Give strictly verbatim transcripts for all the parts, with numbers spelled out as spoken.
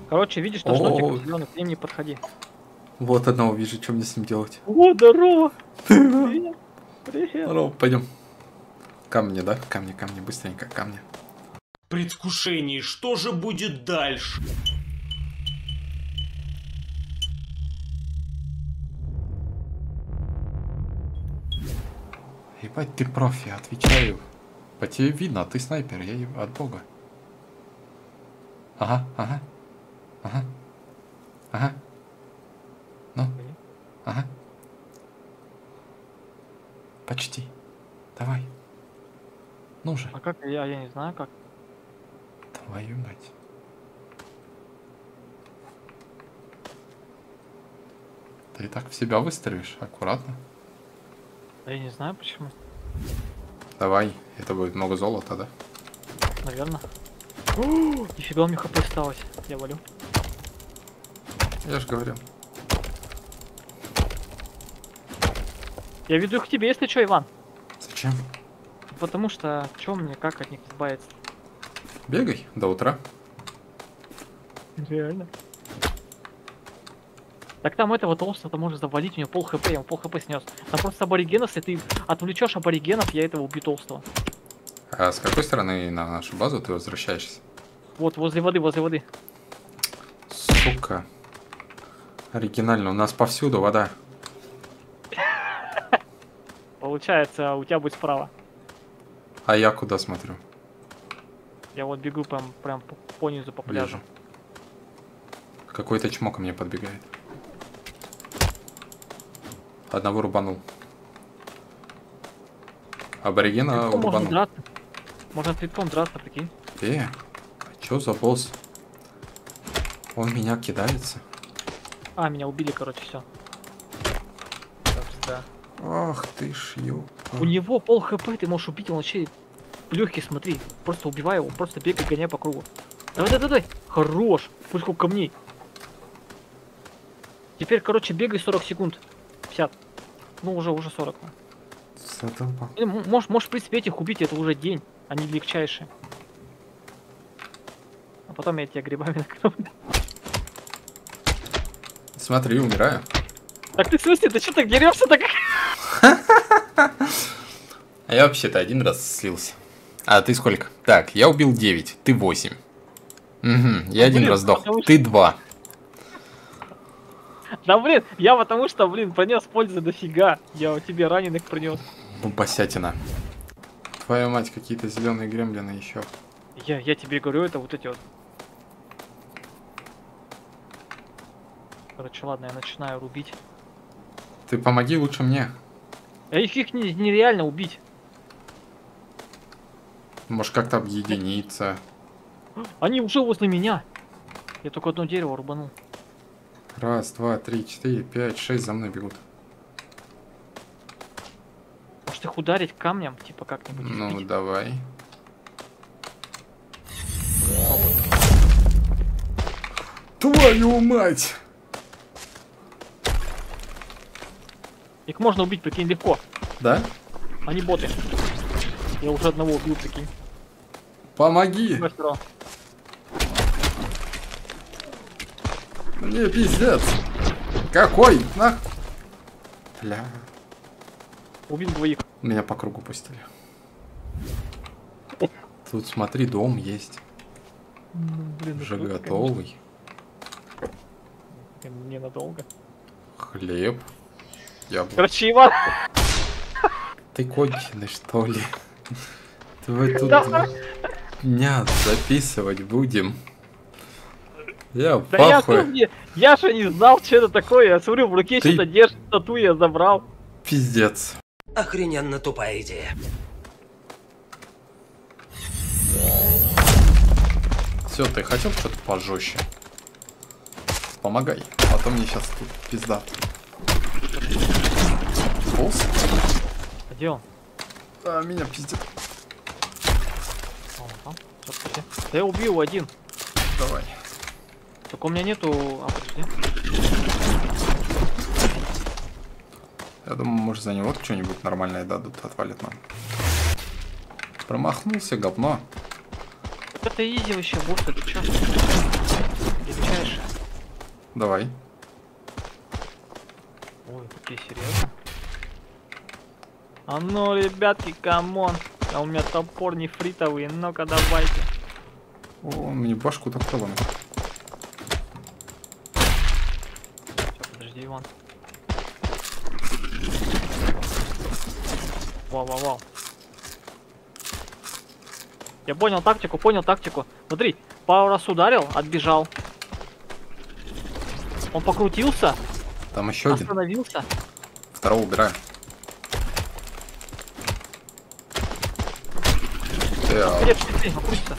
Короче, видишь, то что зеленый, к ним не подходи. Вот одного вижу, что мне с ним делать. О, здорово! Привет! Привет! Здорово, пойдем. Камни, да? Камни, камни, быстренько, камни. Предвкушении, что же будет дальше? Ебать, ты профи, отвечаю. По тебе видно, ты снайпер, я от бога. Ага, ага. Ага. Ага. Ну. Ага. Почти. Давай. Ну же. А как я, я не знаю как. Твою мать. Ты и так в себя выстрелишь, аккуратно. Да я не знаю почему. Давай, это будет много золота, да? Наверное. О, нифига, у меня хп осталось. Я валю. Я же говорил. Я веду их к тебе, если что, Иван. Зачем? Потому что, чё мне, как от них избавиться? Бегай до утра. Реально. Так там этого толстого можно завалить, у него пол хп, я ему пол хп снес. Там просто аборигенов, если ты отвлечешь аборигенов, я этого убью толстого. А с какой стороны на нашу базу ты возвращаешься? Вот, возле воды, возле воды. Сука. Оригинально, у нас повсюду вода. Получается, у тебя будет справа. А я куда смотрю? Я вот бегу прям, прям по, по низу, по пляжу. Вижу. Какой-то чмок ко мне подбегает. Одного рубанул. Аборигена Твитком можно рубанул. драться. Можно твитком драться, прикинь. Э, а чё за босс? Он меня кидается. А, меня убили, короче, все. Да. Ах ты ж ё. У него пол хп, ты можешь убить, он вообще легкий, смотри. Просто убивай его, просто бегай, гоняй по кругу. Давай, давай, давай. Хорош. Пусть сколько камней. Теперь, короче, бегай сорок секунд. пятьдесят. Ну, уже, уже сорок. Или, можешь, можешь, в принципе, этих убить, это уже день. Они легчайшие. А потом я тебя грибами накрою. Смотри, умираю. Так ты в смысле, ты что так дерешься так? А я вообще-то один раз слился. А ты сколько? Так, я убил девять, ты восемь. Угу, я а, один блин, раз сдох, что... ты два. Да блин, я потому что, блин, принес пользы дофига. Я тебе раненых принес. Бомбасятина. Твою мать, какие-то зеленые гремлины еще. Я, я тебе говорю, это вот эти вот. Короче, ладно, я начинаю рубить. Ты помоги лучше мне. А их, их не, нереально убить. Может как-то объединиться. Они уже возле меня. Я только одно дерево рубанул. Раз, два, три, четыре, пять, шесть за мной бегут. Может их ударить камнем, типа как-нибудь? Ну избить? давай. Твою мать! Их можно убить, прикинь, легко. Да? Они боты. Я уже одного убил, прикинь. Помоги! Мастера. Мне пиздец! Какой? На! Бля. Убил двоих. Меня по кругу пустили. Тут смотри, дом есть. Ну, блин, Уже круто, готовый. конечно. Ненадолго. Хлеб. Яблоко. Короче, Иван. Ты конченый, что ли? Давай тут Да. дня записывать будем. Я Да я, похуй. не, я же не знал, что это такое. Я смотрю, в руке Ты- что-то держит, тату я забрал. Пиздец. Охрененно тупая идея. Все, ты хотел что-то пожестче? Помогай, а то мне сейчас тут пизда. Полз? Где он? А, меня пиздит. А, он там. Всё, подожди. Да я убил один. Давай. Только у меня нету... А, подожди. Я думаю, может за него что-нибудь нормальное дадут, отвалит нам. Промахнулся, говно. Так это изи вообще, босс, ты чё? Изучаешь? Давай. Ой, какие серьезно. А ну, ребятки, камон. А у меня топор нефритовый. Ну-ка, давайте. О, мне башку так проломит. Сейчас, подожди, Иван. Вау, вау, вау. Я понял тактику, понял тактику. Смотри, пару раз ударил, отбежал. Он покрутился, Там еще один. остановился. Второго убираю. Так. Нет, шли, покрутится.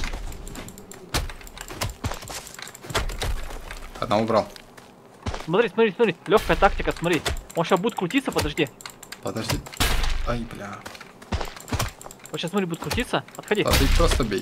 Одного убрал. Смотри, смотри, смотри. Легкая тактика, смотри. Он сейчас будет крутиться, подожди. Подожди. Ай, бля. Вот сейчас, смотри, будет крутиться. Отходи. Да ты просто бей.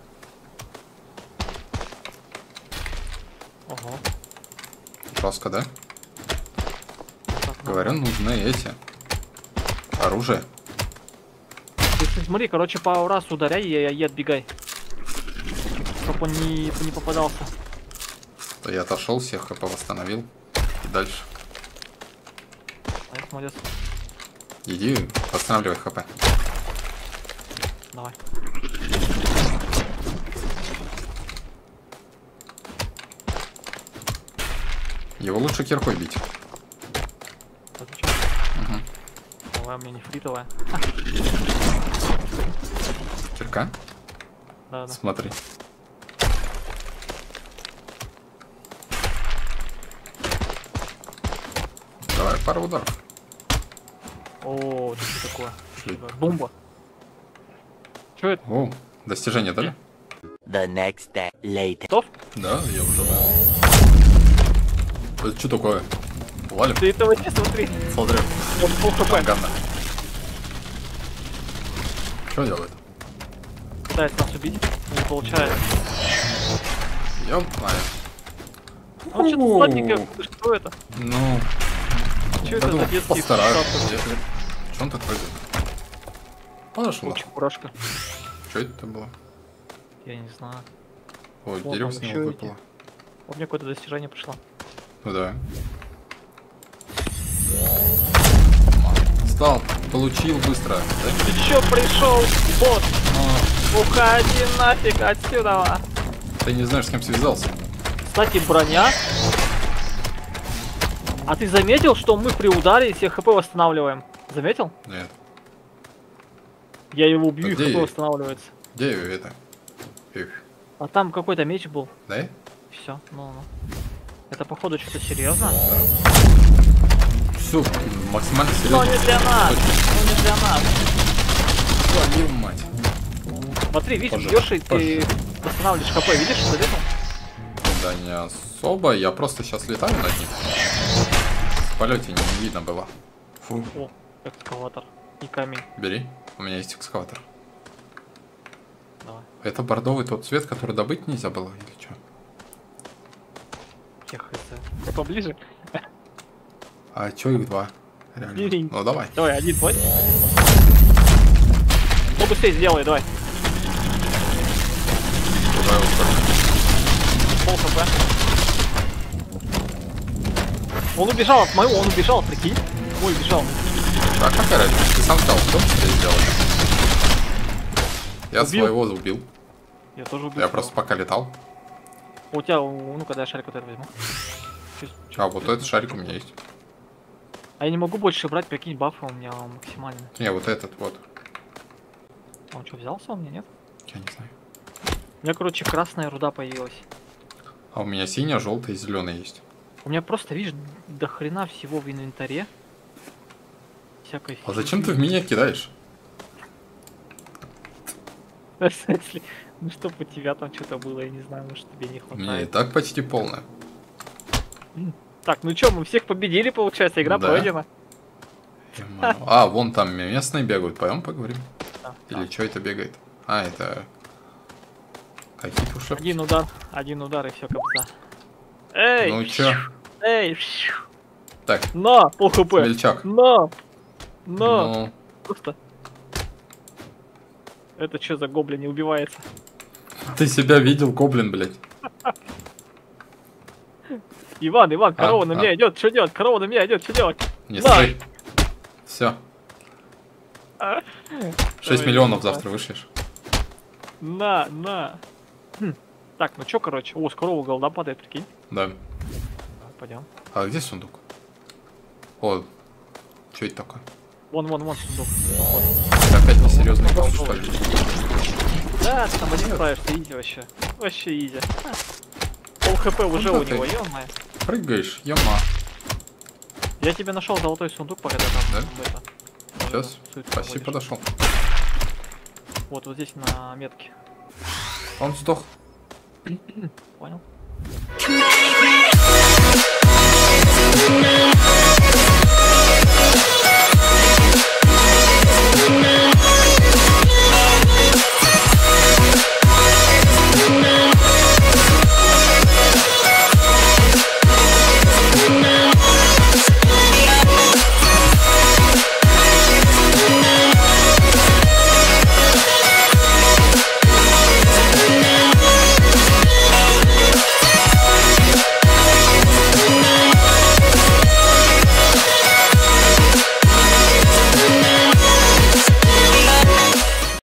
Ого. Жестко, да? Так, Говорю, нужны эти. Оружие. Ты смотри, короче, пару раз ударяй и, и отбегай. Чтоб он не, не попадался. То я отошел, всех хп восстановил. И дальше. Ай, молодец. Иди, восстанавливай хп. Давай. Его лучше киркой бить. Отвечай. Угу. Давай, у меня нефритовая. Кирка? Да, да. Смотри. Давай, пару ударов. О, это что такое? Что это? Бомба. Что это? О, достижение дали? The next day later. Готов? Да, я уже. Это что такое? Валим? Ты этого не смотри. Смотри. Вот пол хп. Ганна. Что делает? Пытается нас убить. Не получается. Я знаю. Ну что-то О. сладенькое. Что это? Ну, Что я это за думал, детский постараюсь. шапка? Что он так прыгает? Подошла. Чебурашка. Что это было? Я не знаю. Ой, Вон дерево там с еще него эти. выпало. Вот мне какое-то достижение пришло. Ну да. Стал, получил быстро. Да? Ты чё пришел, бот? Уходи нафиг отсюда. Ты не знаешь, с кем связался. Кстати, броня. А ты заметил, что мы при ударе все хп восстанавливаем? Заметил? Нет. Я его убью, Да и где хп я? восстанавливается. Где это? Их. А там какой-то меч был. Да? Все, ну, ну. Это походу что-то серьезно. Все, максимально Но серьезно. не для нас. Ну не для нас. Твою мать. Смотри, видишь, Позже, бьешь и позже. ты восстанавливаешь хп, видишь, заметил? Да не особо, я просто сейчас летаю над ним. В полете не видно было. Фу, О, экскаватор и камень. бери, у меня есть экскаватор. Давай. Это бордовый тот цвет, который добыть нельзя было, или что? Я хз. Поближе. А чё их два? Реально. Бери. Ну давай. Давай, один, твой. Ну быстрее сделай, давай. Давай вот так. Пол хп. Он убежал от моего, он убежал, прикинь. Ой, убежал. А какая разница? Ты сам сказал, что тебе сделать? Я Убил. своего убил. Я тоже убил. Я просто пока летал. У тебя, у- ну-ка, дай шарик вот этот возьму. Чё- чё- А вот этот шарик у меня есть. А я не могу больше брать, прикинь, бафы у меня максимально. Не, вот этот вот. Он что, взялся у меня, нет? Я не знаю. У меня, короче, красная руда появилась. А у меня синяя, желтая и зеленая есть. У меня просто, видишь, до хрена всего в инвентаре. Всякой А зачем ты в меня кидаешь? В смысле? Ну чтоб у тебя там что-то было, я не знаю, может тебе не У меня и хватает. так почти полная. Так, ну чё, мы всех победили, получается, игра Да. пройдена. Ё-моё. А, вон там местные бегают, пойдем поговорим. Да, Или да. что это бегает? А, это... Какие-то ушлепки. Один удар, один удар и все, капса. Эй! Ну чё? Эй! Так, На! Пол хп! смельчак. На! На! Ну, Просто. Это что за гоблин не убивается? ты себя видел, гоблин, блядь. Иван, Иван, корова А, на а. меня идет, что делать? Корова на меня идет, что делать? Не Да. стой. Все. А. шесть Давай, миллионов давай. завтра вышлешь. На, на. Хм. Так, ну чё, короче, о, с коровы голда падает, прикинь. Да. Пойдем. А где сундук? О, что это такое? Вон, вон, вон сундук. Вот. Это опять несерьезный босс, что ли? Да, ты там один справишься, изи вообще. Вообще изи. Пол хп уже Ну у да него, ты. ё-моё. Прыгаешь, ёма. Я тебе нашел золотой сундук, пока ты там Да? это. Сейчас. суету Спасибо, наводишь. подошел. Вот, вот здесь на метке. Он сдох. Понял?